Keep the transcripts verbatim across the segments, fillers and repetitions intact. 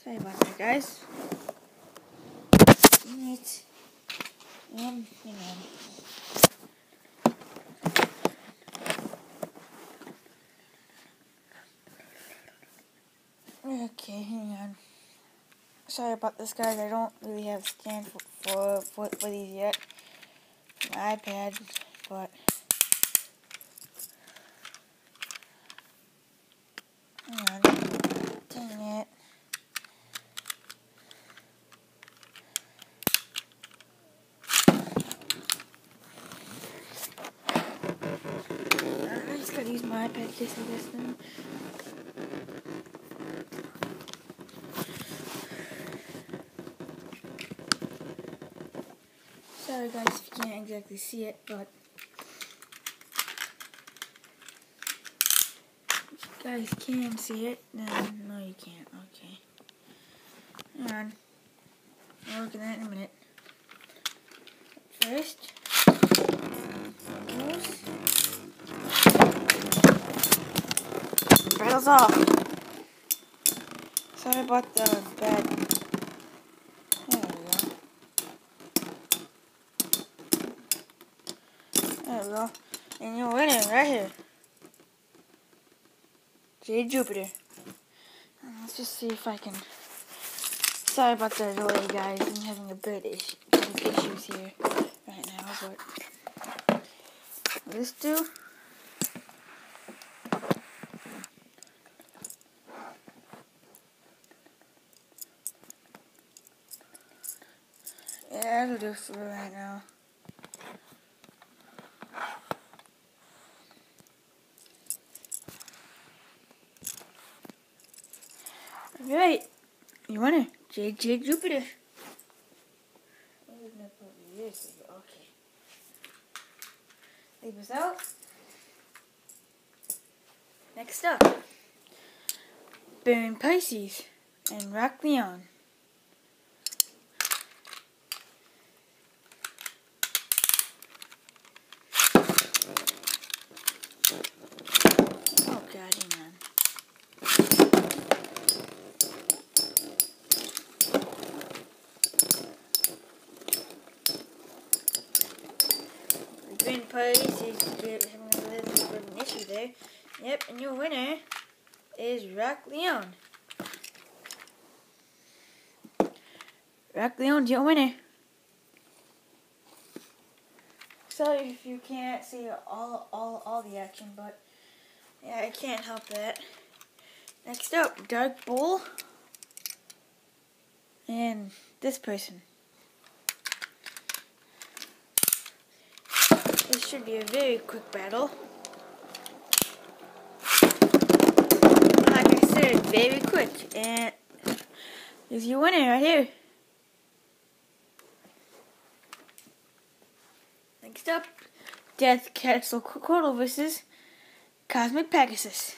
Sorry about that, guys. It's, um, you know. Okay, hang on. Sorry about this, guys. I don't really have a stand for for, for, for these yet. My iPad, but hang on. Dang it. I just gotta use my iPad case, I guess, then. Sorry, guys, if you can't exactly see it, but if you guys can see it, then no, you can't. Okay. Hang on. I'll look at that in a minute. First, close. Rattles off. Sorry about the bad. There we go. There we go. And you're winning right here. Jade Jupiter. Uh, let's just see if I can. Sorry about the delay, guys. I'm having a bit issue, issues here right now, but this do. Yeah, that'll do for right now. Alright, you winner, J J Jupiter. Okay. Leave us out. Next up, Baron Pisces and Rock Leon. Oh God, hang on. Baron Pisces is having a little bit of an issue there. Yep, and your winner is Rock Leon. Rock Leon's your winner. Sorry if you can't see all all all the action, but yeah, I can't help that. Next up, Dark Bull and this person. This should be a very quick battle. Like I said, very quick, and here's your winner right here. Next up, Death Quetzalcoatl versus Cosmic Pegasus.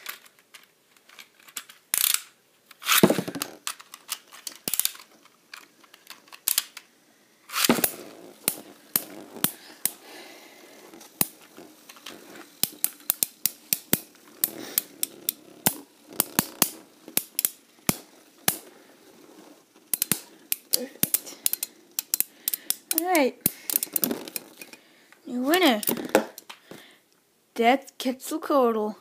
Perfect. Alright. Your winner, Death Quetzalcoatl.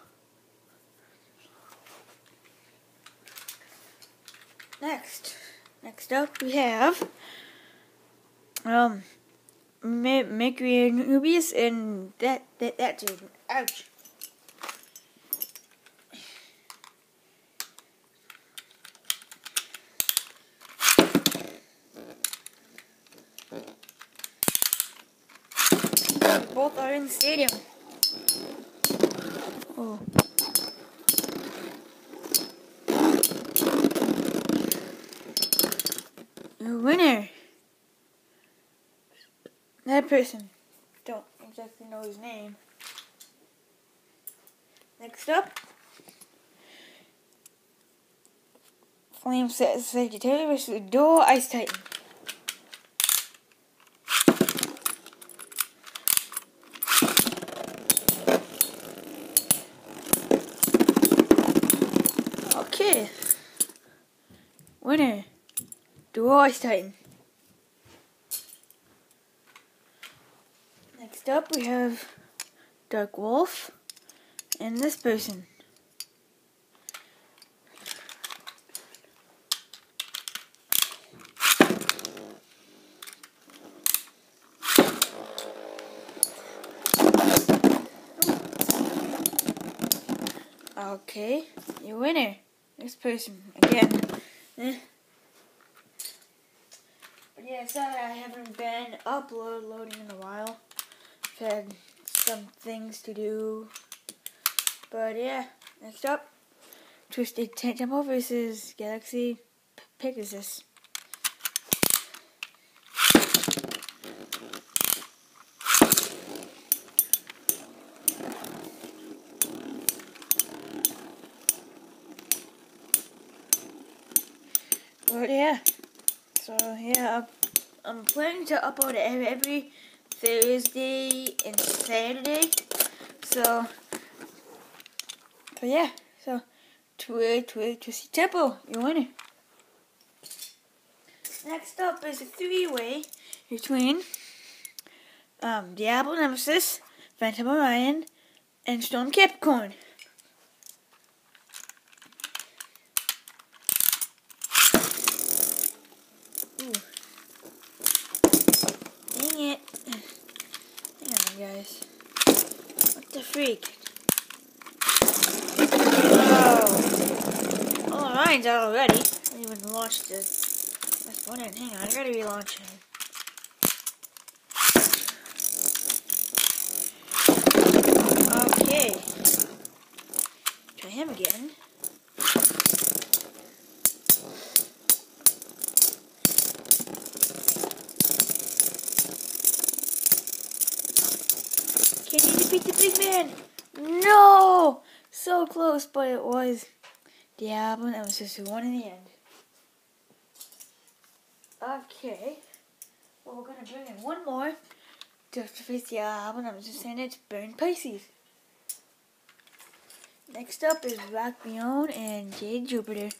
Next, next up we have um Mercury Nubius and that that that dude. Ouch. Both are in the stadium. Oh. Your winner. That person. Don't exactly know his name. Next up, Flame Sagittarius versus Dual Ice Titan. Okay. Winner, Dual Ice Titan. Next up we have Dark Wolf and this person. Okay, your winner, this person again. Eh. But yeah, sorry I haven't been uploading in a while. I've had some things to do. But yeah, next up, Twisted Temple versus Galaxy Pegasus. But yeah, so yeah, I'm planning to upload every Thursday and Saturday. So, but yeah, so Twi Twi Twisted Temple, your winner. Next up is a three-way between um, Diablo Nemesis, Phantom Orion, and Storm Capricorn. Ooh. Dang it. Hang on, guys. What the freak? Oh. Oh, Orion's out already. I didn't even launch this. That's one in. Hang on, I gotta relaunch him. Okay. Try him again. Can you defeat the big man? No! So close, but it was Diablo Nemesis who won in the end. Okay. Well, we're gonna bring in one more to face Diablo Nemesis, and it's Burn Pisces. Next up is Rock Beyond and Jade Jupiter.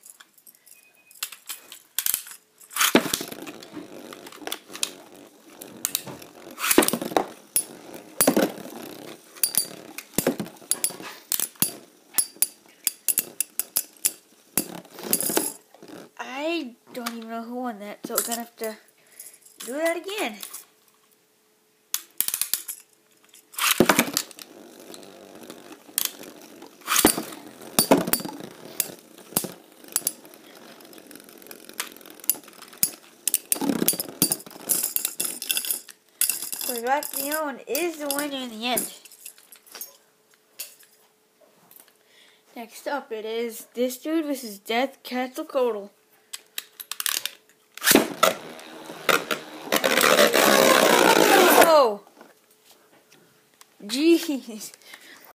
I don't even know who won that, so we're gonna have to do that again. So Rock Beyond is the winner in the end. Next up, it is this dude versus Death Quetzalcoatl. Oh, jeez,